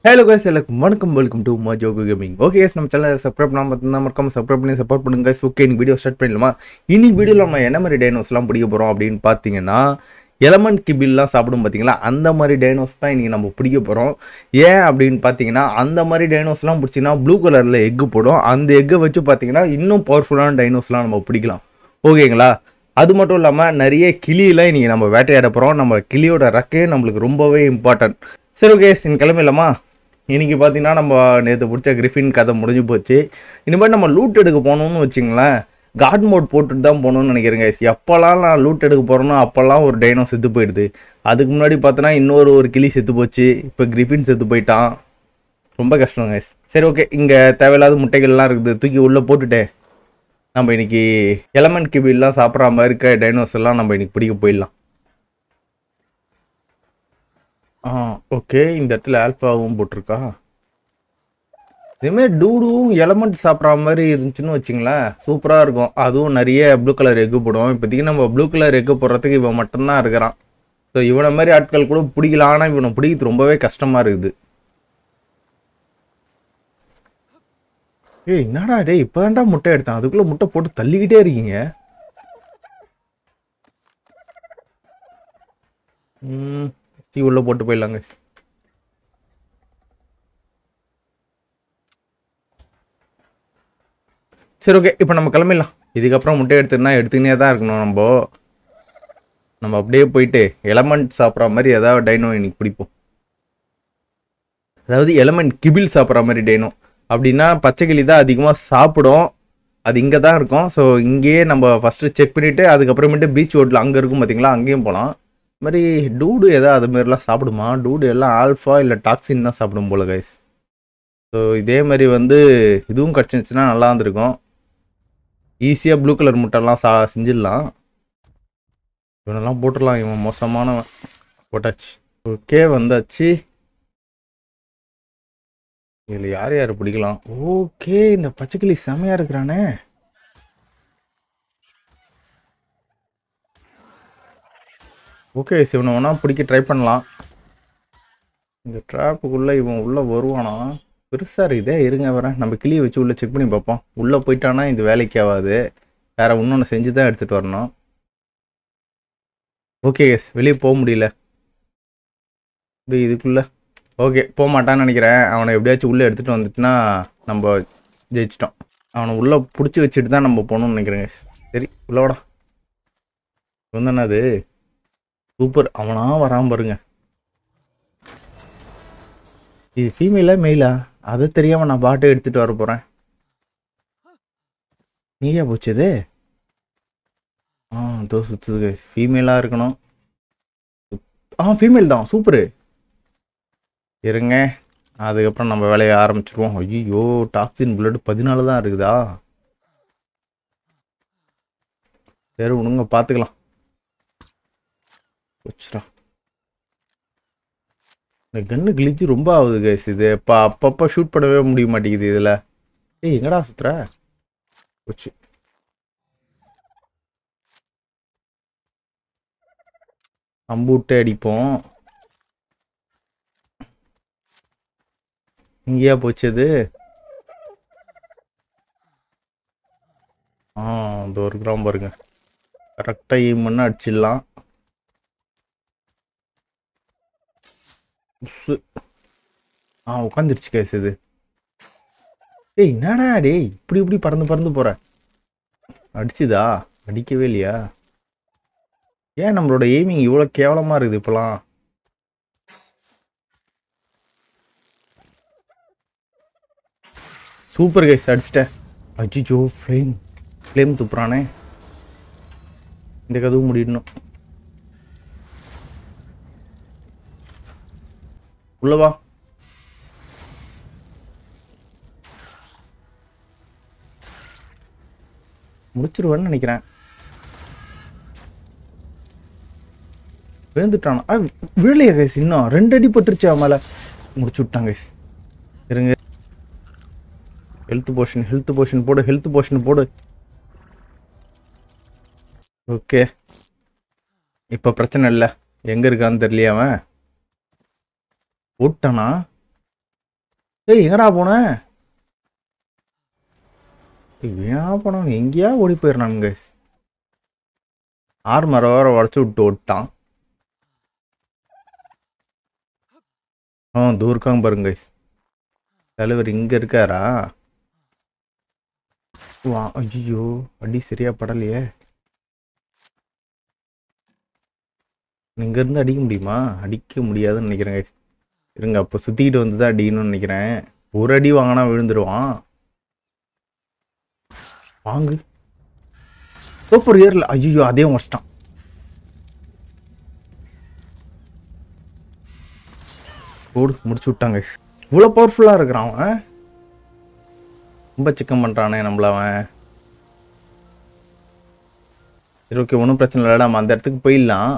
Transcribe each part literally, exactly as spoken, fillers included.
Hello guys, welcome, welcome, welcome to Majaako Gaming. Okay guys, நம்ம சேனலை subscribe பண்ணாம பார்த்தா மறக்காம சப்ஸ்கிரைப் பண்ணி சப்போர்ட் பண்ணுங்க guys. Okay, இந்த வீடியோ ஸ்டார்ட் பண்ணலாமா? இன்னைக்கு வீடியோல நம்ம என்ன மாதிரி டைனோஸ்லாம் பிடிக்க போறோம் அப்படினு பாத்தீங்கன்னா எலமெண்ட் கிபில்லாம் சாப்பிடும் பாத்தீங்களா அந்த மாதிரி டைனோஸ் தான் இன்னைக்கு நம்ம பிடிக்க போறோம். ஏன் அப்படினு பாத்தீங்கன்னா அந்த மாதிரி டைனோஸ்லாம் பிடிச்சினா ப்ளூ கலர்ல எக் போடும். அந்த எக்கை வச்சு பாத்தீங்கன்னா இன்னும் பவர்ஃபுல்லான டைனோஸ்லாம் நம்ம பிடிக்கலாம். ஓகேங்களா? அது மட்டும் இல்லாம நிறைய கிளியெல்லாம் இன்னைக்கு நம்ம வேட்டையாட போறோம். நம்ம கிளியோட ரெக்கே நம்மளுக்கு ரொம்பவே இம்பார்ட்டன்ட். சரி ஓகே, இந்த கிளம்பிடலாமா? இன்றைக்கி பார்த்தீங்கன்னா நம்ம நேற்று பிடிச்ச கிரிஃபின் கதை முடிஞ்சு போச்சு. இனிமேல் நம்ம லூட் எடுக்க போகணுன்னு வச்சுங்களேன், காட் மோட் போட்டுட்டு தான் போகணுன்னு நினைக்கிறேங்க. எப்போல்லாம் நான் லூட் எடுக்க போகிறேனோ அப்போல்லாம் ஒரு டைனோ செத்து போயிடுது. அதுக்கு முன்னாடி பார்த்தோன்னா இன்னொரு ஒரு கிளி செத்து போச்சு. இப்போ கிரிஃபின் செத்து போயிட்டான். ரொம்ப கஷ்டம் கைஸ். சரி ஓகே, இங்கே தேவையில்லாத முட்டைகள்லாம் இருக்குது, தூக்கி உள்ளே போட்டுட்டு நம்ம இன்றைக்கி எலமெண்ட் கிபில்லாம் சாப்பிட்ற மாதிரி இருக்க டைனோஸ் எல்லாம் நம்ம இன்றைக்கி பிடிக்க போயிடலாம். ஆ ஓகே, இந்த இடத்துல ஆல்ஃபாவும் போட்டிருக்கா. இதேமாதிரி டூடும் எலமெண்ட் சாப்பிட்ற மாதிரி இருந்துச்சுன்னு வச்சுங்களேன், சூப்பராக இருக்கும். அதுவும் நிறைய ப்ளூ கலர் எக்கு போடும். இப்போதைக்கு நம்ம ப்ளூ கலர் எக்கு போடுறதுக்கு இவன் மட்டும்தான் இருக்கிறான். ஸோ இவனை மாதிரி ஆட்கள் கூட பிடிக்கலாம், ஆனால் இவனை பிடிக்கிறது ரொம்பவே கஷ்டமாக இருக்குது. ஏய் என்னடா டே, இப்போதான்டா முட்டை எடுத்தான், அதுக்குள்ளே முட்டை போட்டு தள்ளிக்கிட்டே இருக்கீங்க. ம் தீ உள்ள போட்டு போயிடலாங்க. சரி ஓகே, இப்போ நம்ம கிளம்பிடலாம். இதுக்கப்புறம் முட்டை எடுத்துன்னா எடுத்துக்கினே தான் இருக்கணும். நம்ம நம்ம அப்படியே போயிட்டு எலமெண்ட் சாப்பிட்ற மாதிரி ஏதாவது டைனோ இன்னைக்கு பிடிப்போம். அதாவது எலமெண்ட் கிபில் சாப்பிட்ற மாதிரி டைனோ அப்படின்னா பச்சை கிளி தான் அதிகமாக சாப்பிடும். அது இங்கே தான் இருக்கும். ஸோ இங்கேயே நம்ம ஃபஸ்ட்டு செக் பண்ணிவிட்டு அதுக்கப்புறமேட்டு பீச் ரோட்டில் அங்கே இருக்கும் பார்த்தீங்களா, அங்கேயும் போகலாம். மாதிரி டூடு எதாவது அது மாதிரிலாம் சாப்பிடுமா? டூடு எல்லாம் ஆல்ஃபா இல்லை டாக்ஸின் தான் சாப்பிடும் போல கைஸ். ஸோ இதே மாதிரி வந்து இதுவும் கிடச்சிருந்துச்சுன்னா நல்லா இருந்திருக்கும். ஈஸியாக ப்ளூ கலர் முட்டைலாம் சா செஞ்சிடலாம். இவனெல்லாம் போட்டுடலாம், இவன் மோசமானவன். போட்டாச்சு. ஓகே வந்தாச்சு. இதில் யார் யார் பிடிக்கலாம்? ஓகே, இந்த பச்சைக்கிளி செமையாக இருக்கிறானே. ஓகே, இவனை வேணா பிடிக்க ட்ரை பண்ணலாம். இந்த ட்ராப்புக்குள்ளே இவன் உள்ளே வருவானா? பெருசாக இருக்குதே. இருங்க வரேன், நம்ம கிளியை வச்சு உள்ளே செக் பண்ணி பார்ப்போம். உள்ளே போயிட்டானா இந்த வேலைக்கு ஆகாது, வேறு இன்னொன்று செஞ்சு தான் எடுத்துகிட்டு வரணும். ஓகே எஸ், வெளியே போக முடியல இதுக்குள்ளே. ஓகே, போக மாட்டான்னு நினைக்கிறேன். அவனை எப்படியாச்சும் உள்ளே எடுத்துகிட்டு வந்துட்டுனா நம்ம ஜெயிச்சிட்டோம். அவனை உள்ளே பிடிச்சி வச்சுட்டு தான் நம்ம போகணும்னு நினைக்கிறேங்க. சரி உள்ளோடா. வந்தானே அது சூப்பர். அவனா வராம பாருங்க. இது ஃபீமேலா மெயிலா அதை தெரியாம நான் பாட்டை எடுத்துட்டு வர போறேன். நீயா போச்சது? ஆ தோ சுத்துது. ஃபீமேலா இருக்கணும். ஆ ஃபீமேல் தான். சூப்பரு. இருங்க, அதுக்கப்புறம் நம்ம வேலையை ஆரம்பிச்சிருவோம். ஐயோ, டாக்ஸின் பிளட் பதினாலு தான் இருக்குதா? சரி விடுங்க, பார்த்துக்கலாம். வச்சுடா. இந்த கன்னு கிழிச்சு ரொம்ப ஆகுது கைஸ். இது இப்போ அப்பப்போ ஷூட் பண்ணவே முடிய மாட்டேங்குது இதில். ஏய் எங்கடா சுத்துற? வச்சு அம்பூட்டை அடிப்போம். இங்கேயா போச்சது? ஆ இந்த ஒரு கிராம் பாருங்க, கரெக்டாக எய்ம் பண்ண அடிச்சிடலாம். ஆ உட்காந்துருச்சு கேஸ் இது. ஏய் என்னடா டே, இப்படி இப்படி பறந்து பறந்து போற? அடிச்சுதா? அடிக்கவே இல்லையா? ஏன் நம்மளோட எய்மிங் இவ்வளோ கேவலமாக இருக்குது இப்போலாம்? சூப்பர் கேஸ், அடிச்சிட்டேன். அஜிஜோ, ஃப்ளேம் ஃப்ளேம் துப்புறானே. இந்த கதவு முடியணும். உள்ளவா. முடிச்சிருவேன்னு நினைக்கிறேன். விழுந்துட்டானா? ஆ விழலையா கைஸ்? இன்னும் ரெண்டு அடி பட்டுருச்சு மேலே. முடிச்சு விட்டாங்க கைஸ். இருங்க, ஹெல்த் போஷன் ஹெல்த் போஷன் போடு ஹெல்த் போஷன் போடு. ஓகே, இப்போ பிரச்சனை இல்லை. எங்கே இருக்கான்னு தெரியலையா அவன்? போட்டானா? ஏய் எங்கடா போன? வீணா போனவன் எங்கேயா ஓடி போயிடறானுங்க. ஆர்மரை வர உடச்சு விட்டு விட்டான். ஆ தூர்க்காங்க பாருங்க. தலைவர் இங்க இருக்காரா? வா ஐயோ அடி சரியா படலையே. இங்க இருந்து அடிக்க முடியுமா? அடிக்க முடியாதுன்னு நினைக்கிறேன். இருங்க அப்போ சுத்திக்கிட்டு வந்து தான் அடிக்கணும்னு நினைக்கிறேன். ஒரு அடி வாங்கினா விழுந்துருவான். வாங்கு சூப்பர் ஏர்ல. ஐயோ அதே முடிச்சிட்டான். ஓடு முடிச்சு விட்டாங்க. இவ்வளோ பவர்ஃபுல்லாக இருக்கிறான் அவன். ரொம்ப சிக்கன் பண்ணுறானே நம்மள அவன். சரி ஓகே ஒன்றும் பிரச்சனை இல்லை. நம்ம அந்த இடத்துக்கு போயிடலாம்.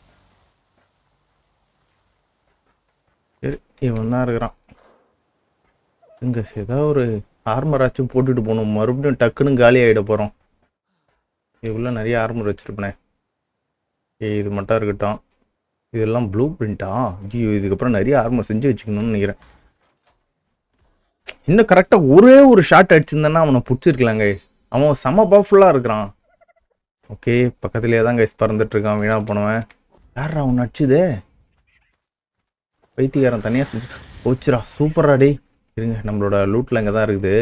சரி இவன் தான் இருக்கிறான். இங்கே ஏதாவது ஒரு ஆர்மராச்சும் போட்டுட்டு போகணும். மறுபடியும் டக்குன்னு காலி ஆகிட போகிறோம். இதுக்குள்ளே நிறைய ஆர்மர் வச்சுருப்பேனே. ஏ இது மட்டும் இருக்கட்டும். இதெல்லாம் ப்ளூ பிரிண்டா? ஐயோ இதுக்கப்புறம் நிறைய ஆர்மர் செஞ்சு வச்சுக்கணும்னு நினைக்கிறேன். இன்னும் கரெக்டாக ஒரே ஒரு ஷாட் அடிச்சிருந்தானா அவனை பிடிச்சிருக்கலாங்க. அவன் செம்ம பவர்ஃபுல்லாக இருக்கிறான். ஓகே பக்கத்துலேயே தான் கைஸ் பறந்துட்டு இருக்கான். வீணா போனவன் யாரா அவன் அடிச்சுதே? பைத்தியக்காரன் தனியாக செஞ்சு போச்சுரா. சூப்பரா டே. இருங்க நம்மளோட லூட்டில் இங்கே தான் இருக்குது.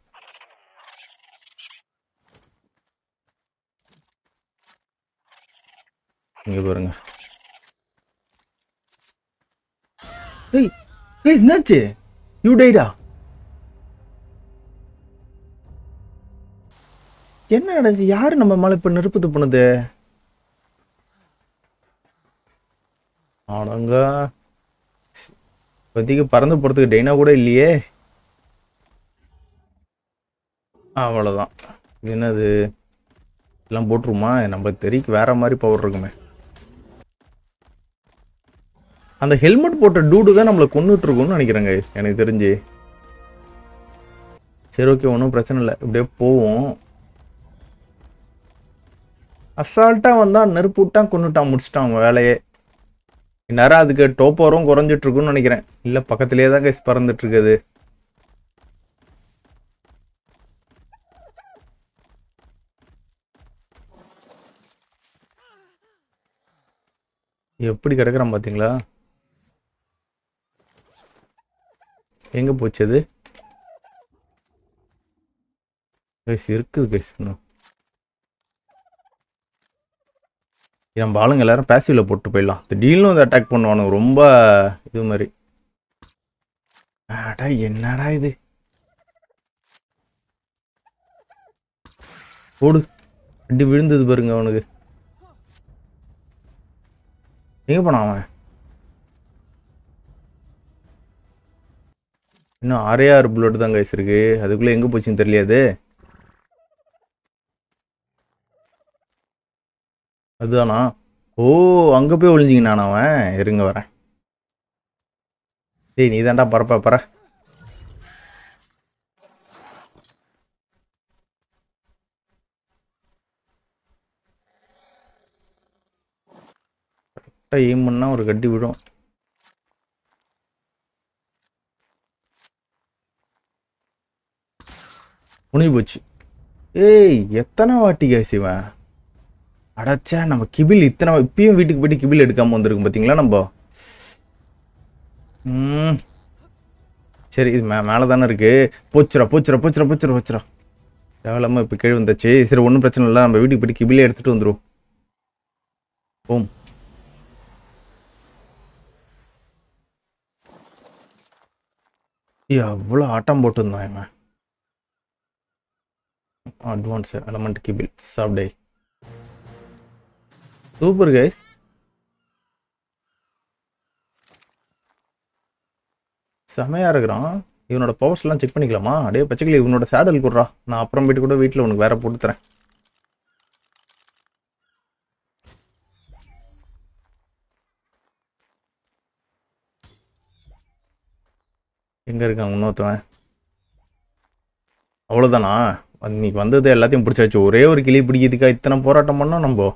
இங்கே பாருங்க. ஏய் ஏய் என்னாச்சு? யூ டைடா? என்ன நடந்துச்சு? யாரு நம்ம மேலே இப்போ நெருப்பு துப்புனது? ஆனாங்க இப்போதைக்கு பறந்து போகிறதுக்கு டைனா கூட இல்லையே. அவ்வளோதான். இது என்னது? எல்லாம் போட்டுருமா? நம்மளுக்கு தெரிக்கு வேற மாதிரி பவர் இருக்குமே. அந்த ஹெல்மெட் போட்ட டூடு தான் நம்மளை கொண்டுட்டு இருக்கும்னு நினைக்கிறேங்க எனக்கு தெரிஞ்சு. சரி ஓகே ஒன்றும் பிரச்சனை இல்லை. இப்படியே போவோம். அசால்ட்டாக வந்தால் நெருப்பு விட்டான் கொண்டுட்டான் முடிச்சிட்டான் வேலையே. இந்நேரம் அதுக்கு டோப்பரும் குறைஞ்சிட்டு இருக்குன்னு நினைக்கிறேன். இல்லை பக்கத்துலேயே தான் கைஸ் பறந்துட்டு இருக்குது. எப்படி கிடக்குறான் பார்த்தீங்களா? எங்கே போச்சு அது? கைஸ் இருக்குது கைஸ். இன்னும் நம்ம ஆளுங்க எல்லாரும் பேசிவில் போட்டு போயிடலாம். திடீர்னு வந்து அட்டாக் பண்ணுவானுங்க ரொம்ப இது மாதிரி. அடா என்னடா இது? ஓடு அடி விழுந்தது பாருங்க அவனுக்கு. எங்கே போனான் அவன்? இன்னும் ஆறே ஆறு புல்லட் தான் கைஸ் இருக்கு. அதுக்குள்ளே எங்கே போச்சுன்னு தெரியாது. அதுதானா? ஓ அங்கே போய் ஒளிஞ்சிங்கண்ணா அவன். இருங்க வரேன். டேய் நீ தாண்டா பறப்ப பற. கரெக்டாக எய்ம் பண்ணால் ஒரு கட்டி விடும். முடிஞ்சு போச்சு. ஏய் எத்தனை வாட்டி கைஸ் இவன் அடைச்சா? நம்ம கிபில் இத்தனை இப்பயும் வீட்டுக்கு போயிட்டு கிபில் எடுக்காமல் வந்திருக்கும் பார்த்தீங்களா நம்ம. ம் சரி இது மே மேலே தானே இருக்கு. போச்சுரா போச்சுரா போச்சுரா போச்சுரா போச்சுரா. தேவையில்லாமல் இப்போ கீழே வந்துச்சு. சரி ஒன்றும் பிரச்சனை இல்லை. நம்ம வீட்டுக்கு போயிட்டு கிபிலே எடுத்துகிட்டு வந்துடும். ஓம் எவ்வளோ ஆட்டம் போட்டுருந்தான் இவன். அட்வான்ஸ் எலமெண்ட் கிபில் சாப்டே. Super guys. செமையாக இருக்கிறான். இவனோட பவர்ஸ்லாம் செக் பண்ணிக்கலாமா? அப்படியே பச்சைக்கிளி இவனோட சேடல் கொடுறா. நான் அப்புறம் போயிட்டு கூட வீட்டில் உனக்கு வேற போட்டு தரேன். எங்கே இருக்காங்க இன்னொருத்தவன்? அவ்வளோதானா? இன்னைக்கு வந்தது எல்லாத்தையும் பிடிச்சாச்சு. ஒரே ஒரு கிளி பிடிக்கிறதுக்கா இத்தனை போராட்டம் பண்ணோம் நம்ம.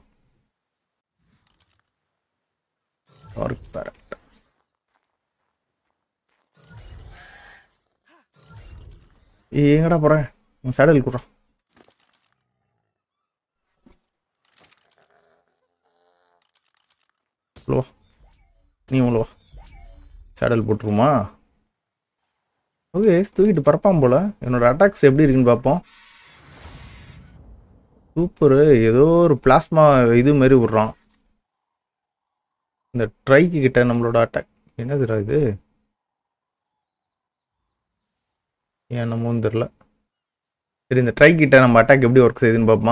எங்கடா போகிறேன் சேடல் கூடுறான் வா நீ உள்ள வா சேடல் போட்டுருமா ஓகே தூக்கிட்டு பறப்பான் போல என்னோட அட்டாக்ஸ் எப்படி இருக்குன்னு பார்ப்போம் சூப்பரு ஏதோ ஒரு பிளாஸ்மா இது மாதிரி விட்றான் இந்த ட்ரைக்கு கிட்ட நம்மளோட அட்டாக் என்னதுடா இது ஏன் நம்மவும் தெரில சரி இந்த ட்ரை கிட்ட நம்ம அட்டாக் எப்படி ஒர்க் செய்யுதுன்னு பார்ப்போமா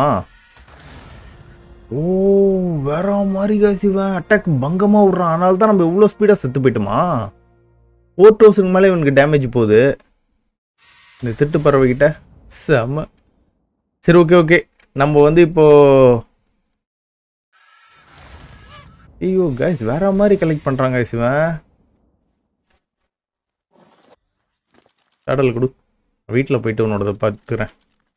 ஓ வேற மாதிரி காசிவன் அட்டாக் பங்கமாக விட்றான் அதனால தான் நம்ம இவ்வளோ ஸ்பீடாக செத்து போயிட்டோமா ஃபோர் தௌசண்ட் மேலே இவனுக்கு டேமேஜ் போகுது இந்த திட்டு பறவை கிட்ட செம்ம சரி ஓகே ஓகே நம்ம வந்து இப்போ ஐயோ கைஸ் வேற மாதிரி கலெக்ட் பண்றாங்க கைஸ் இவன் கடல் கொடு வீட்டில் போயிட்டு உன்னோட பார்த்துக்கிறேன்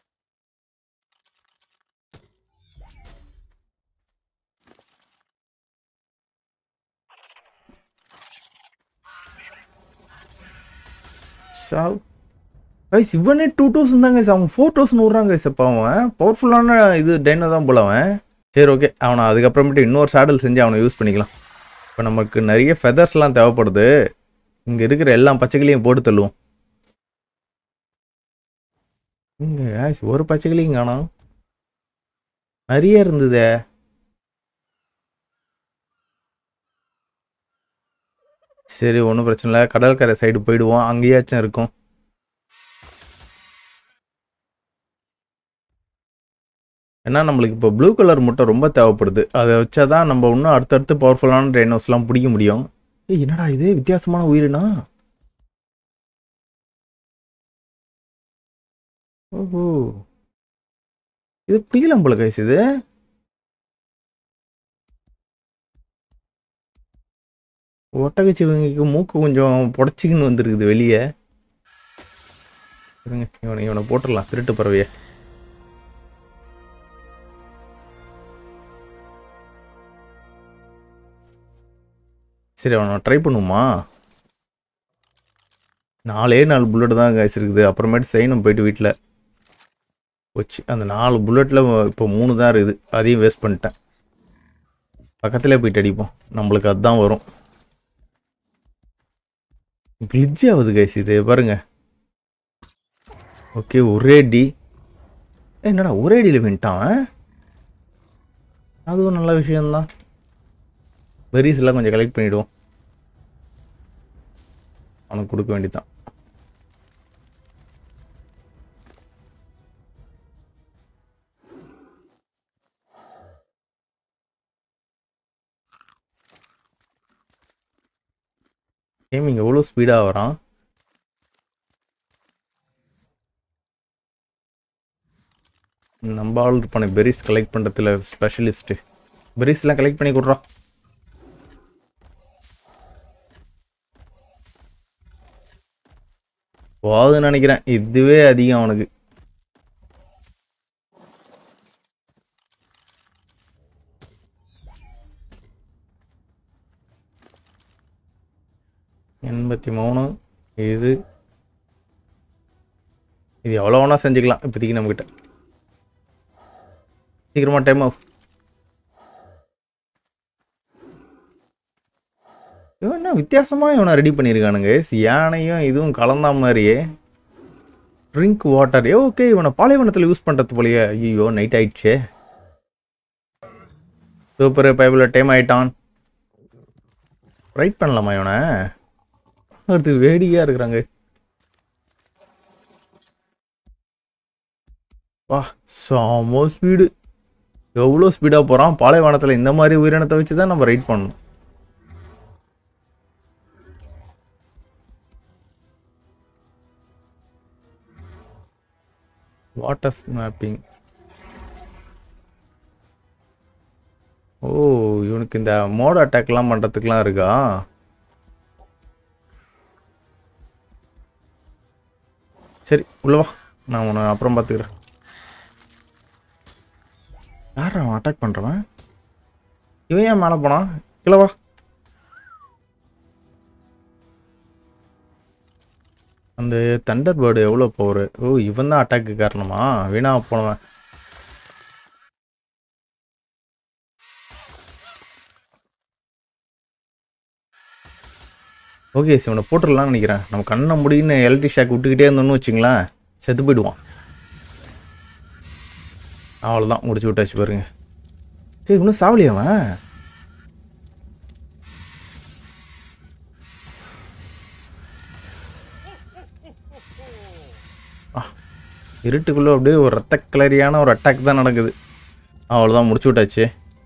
சாவ் கைஸ் இவனே டூ தௌசண்ட் தான் கைஸ் அவன் ஃபோர் தௌசண்ட் விட்றாங்க கைஸ் அப்போ அவன் பவர்ஃபுல்லான இது டைனோ தான் போல அவன் சரி ஓகே அவனை அதுக்கப்புறமேட்டு இன்னொரு சேடல் செஞ்சு அவனை யூஸ் பண்ணிக்கலாம் இப்போ நமக்கு நிறைய ஃபெதர்ஸ்லாம் தேவைப்படுது இங்கே இருக்கிற எல்லா பச்சைகளையும் போட்டு தள்ளுவோம் இங்கே கைஸ் ஒரு பச்சைகளையும் காணோம் நிறைய இருந்ததே சரி ஒன்றும் பிரச்சனை இல்லை கடற்கரை சைடு போயிடுவோம் அங்கேயாச்சும் இருக்கும் ஏன்னா நம்மளுக்கு இப்போ ப்ளூ கலர் முட்டை ரொம்ப தேவைப்படுது அதை வச்சா தான் நம்ம இன்னும் அடுத்தடுத்து பவர்ஃபுல்லான டைனோஸ்லாம் பிடிக்க முடியும் ஏய் என்னடா இது வித்தியாசமான உயிரினா ஓஹோ இது பிடிக்கலாம் போல கைஸ் இது ஒட்டகச்சிவங்களுக்கு மூக்கு கொஞ்சம் புடச்சிக்கின்னு வந்துருக்குது வெளியே இருங்க இவனை இவனை போட்டுடலாம் திருட்டு பறவையை சரி அவனை ட்ரை பண்ணுமா நாலே நாலு புல்லட் தான் கைஸ் இருக்குது அப்புறமேட்டு செய்யணும் போயிட்டு வீட்டில் வச்சு அந்த நாலு புல்லட்டில் இப்போ மூணு தான் இருக்குது அதையும் வேஸ்ட் பண்ணிட்டேன் பக்கத்துலேயே போயிட்டு அடிப்போம் நம்மளுக்கு அதுதான் வரும் கிளிட்ஜ் ஆகுது கைஸ் இது பாருங்க ஓகே ஒரே டி என்னடா ஒரே அடியில் வின்ட்டான் அதுவும் நல்ல விஷயம்தான் பெரிஸ்லாம் கொஞ்சம் கலெக்ட் பண்ணிவிடுவோம் அவனுக்கு கொடுக்க வேண்டியதான் கேமிங் எவ்வளோ ஸ்பீடாக வரான் நம்ம ஆள் பண்ண பெரிஸ் கலெக்ட் பண்ணுறதுல ஸ்பெஷலிஸ்ட்டு பெரிஸ்லாம் கலெக்ட் பண்ணி கொடுறான் போகுதுன்னு நினைக்கிறேன் இதுவே அதிகம் அவனுக்கு எண்பத்தி மூணு இது இது எவ்வளோ வேணா செஞ்சுக்கலாம் இப்போதைக்கு நம்மக்கிட்ட சீக்கிரமா டைம் ஆஃப் இவன் என்ன வித்தியாசமாக இவனை ரெடி பண்ணியிருக்கானுங்க யானையும் இதுவும் கலந்தா மாதிரியே ட்ரிங்க் வாட்டர் ஏ ஓகே இவனை பாலைவனத்தில் யூஸ் பண்ணுறது போலையே ஐயோ நைட் ஆயிடுச்சே சூப்பர் பைபிள் டைம் ஆயிட்டான் ரைட் பண்ணலாமா இவனை அடுத்து வேடிக்கையாக இருக்கிறாங்க வா சாமோ ஸ்பீடு எவ்வளோ ஸ்பீடாக போகிறான் பாலைவனத்தில் இந்த மாதிரி உயிரினத்தை வச்சு தான் நம்ம ரைட் பண்ணணும் வாட்டர் ஸ்னாப்பிங் ஓ இவனுக்கு இந்த மோட் அட்டாக்லாம் பண்ணுறதுக்குலாம் இருக்கா சரி உள்ளவா நான் உன்னை அப்புறம் பார்த்துக்கிறேன் யார் அவன் அட்டாக் பண்ணுறவன் இவன் ஏன் மேலே போனான் இல்லவா அந்த தண்டர் பேர்டு எவ்வளோ பவர்? ஓ இவன் தான் அட்டாக்கு காரணமா? வீணா போனவன். ஓகே இவனை போட்டுடலாம்னு நினைக்கிறேன். நம்ம கண்ணை முடின்னு எலக்ட்ரிக் ஷாக் விட்டுக்கிட்டே இருந்தோம்னு வச்சுங்களேன், செத்து போயிடுவான். அவ்வளோதான், முடிச்சு விட்டாச்சு பாருங்க. சரி இன்னும் சாவலியாவன்? ஆ இருட்டுக்குள்ளே அப்படியே ஒரு ரத்த கலரியான ஒரு அட்டாக் தான் நடக்குது. அவ்வளோதான், முடிச்சு விட்டாச்சு.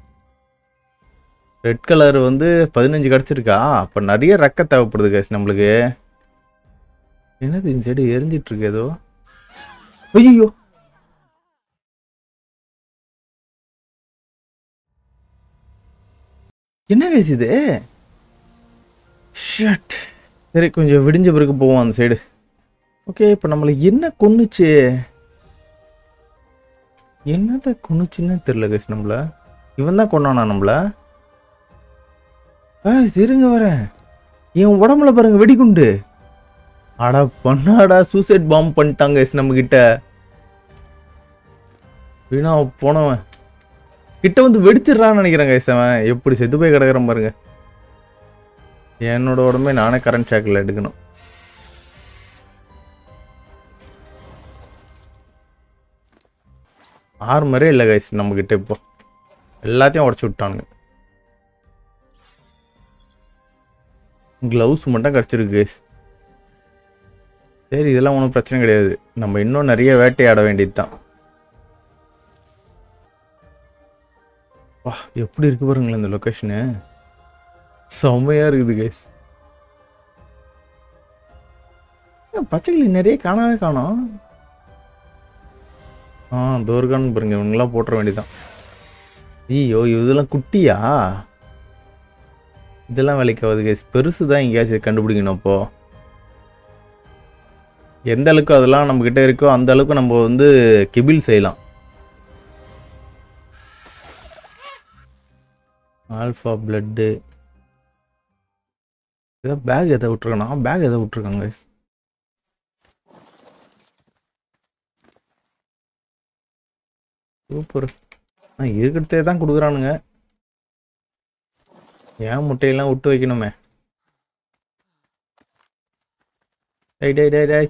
ரெட் கலர் வந்து பதினஞ்சு கிடச்சிருக்கா? அப்போ நிறைய ரெக்க தேவைப்படுது கைஸ் நம்மளுக்கு. என்னது இந்த சைடு எரிஞ்சிட்டு இருக்கு ஏதோ? ஐயோ என்ன கைஸ் இது? ஷட். சரி கொஞ்சம் விடிஞ்ச பிறகு போவோம் அந்த சைடு. ஓகே இப்போ நம்மளை என்ன கொன்னுச்சு? என்னதை கொன்னுச்சுன்னு தெரியல கைஸ் நம்மள. இவன் தான் கொன்னானா நம்மள? ஆ சரிங்க வரேன். என் உடம்புல பாருங்க வெடிகுண்டு. ஆடா பண்ணாடா, சூசைட் பாம்பு பண்ணிட்டாங்க நம்ம கிட்ட. வீணா போனவன் கிட்ட வந்து வெடிச்சிடறான்னு நினைக்கிறேன் கைஸ். அவன் எப்படி செத்து போய் கிடக்குறான் பாருங்க. என்னோட உடம்பே நானே கரண்ட் ஷாக்கில் எடுக்கணும். ஆர்மரே இல்லை கைஸ் நம்ம கிட்ட. இப்போ எல்லாத்தையும் உடச்சு விட்டானுங்க. க்ளவுஸ் மட்டும் கிடச்சிருக்கு கைஸ். சரி இதெல்லாம் ஒன்றும் பிரச்சனை கிடையாது. நம்ம இன்னும் நிறைய வேட்டையாட வேண்டியது தான். வா எப்படி இருக்கு பாருங்களேன் இந்த லொக்கேஷனு. செம்மையாக இருக்குது கைஸ். பச்சைக்கிளி நிறைய காணவே காணோம். ஆ தோர்கான்னு பாருங்க, இவங்கெல்லாம் போட்டுற வேண்டியதான். ஐயோ இதெல்லாம் குட்டியா? இதெல்லாம் வேலைக்காவது கைஸ். பெருசு தான் எங்கேயாச்சும் கண்டுபிடிக்கணும். அப்போ எந்த அளவுக்கு அதெல்லாம் நம்ம கிட்ட இருக்கோ அந்த அளவுக்கு நம்ம வந்து கிபில் செய்யலாம். ஆல்ஃபா பிளட்டு ஏதோ பேக் எதை விட்டுருக்கானா? பேக் எதை விட்டுருக்காங்க கைஸ். சூப்பர். ஆ இருக்கிறதே தான் கொடுக்குறானுங்க. ஏன் முட்டையெல்லாம் விட்டு வைக்கணுமே. Die die die die.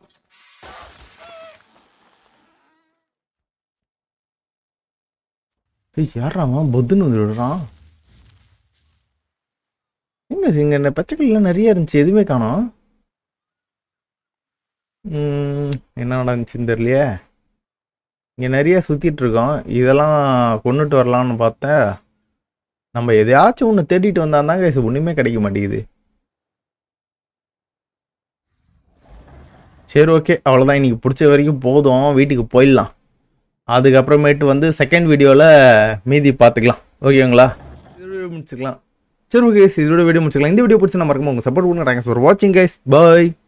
யாராமா பொத்துன்னு வந்து விடுறான்? எங்க இங்க இந்த பச்சைக்கல்லாம் நிறைய இருந்துச்சு, எதுவுமே காணோம். என்ன நடந்துச்சுன்னு தெரியலையே. இங்கே நிறைய சுற்றிட்டு இருக்கோம். இதெல்லாம் கொண்டுட்டு வரலான்னு பார்த்தா நம்ம எதையாச்சும் ஒன்று தேடிட்டு வந்தால் தாங்க இது ஒன்றுமே கிடைக்க மாட்டேங்குது. சரி ஓகே அவ்வளோதான், இன்றைக்கி பிடிச்ச வரைக்கும் போதும், வீட்டுக்கு போயிடலாம். அதுக்கப்புறமேட்டு வந்து செகண்ட் வீடியோவில் மீதி பார்த்துக்கலாம். ஓகேங்களா? இதோட முடிச்சுக்கலாம். சரி ஓகே இதோட வீடியோ முடிச்சுக்கலாம். இந்த வீடியோ பிடிச்சி நம்ம மறக்காம உங்கள் சப்போர்ட் பண்ணுங்க. தேங்க்ஸ் ஃபார் வாட்சிங் கைஸ். பாய்.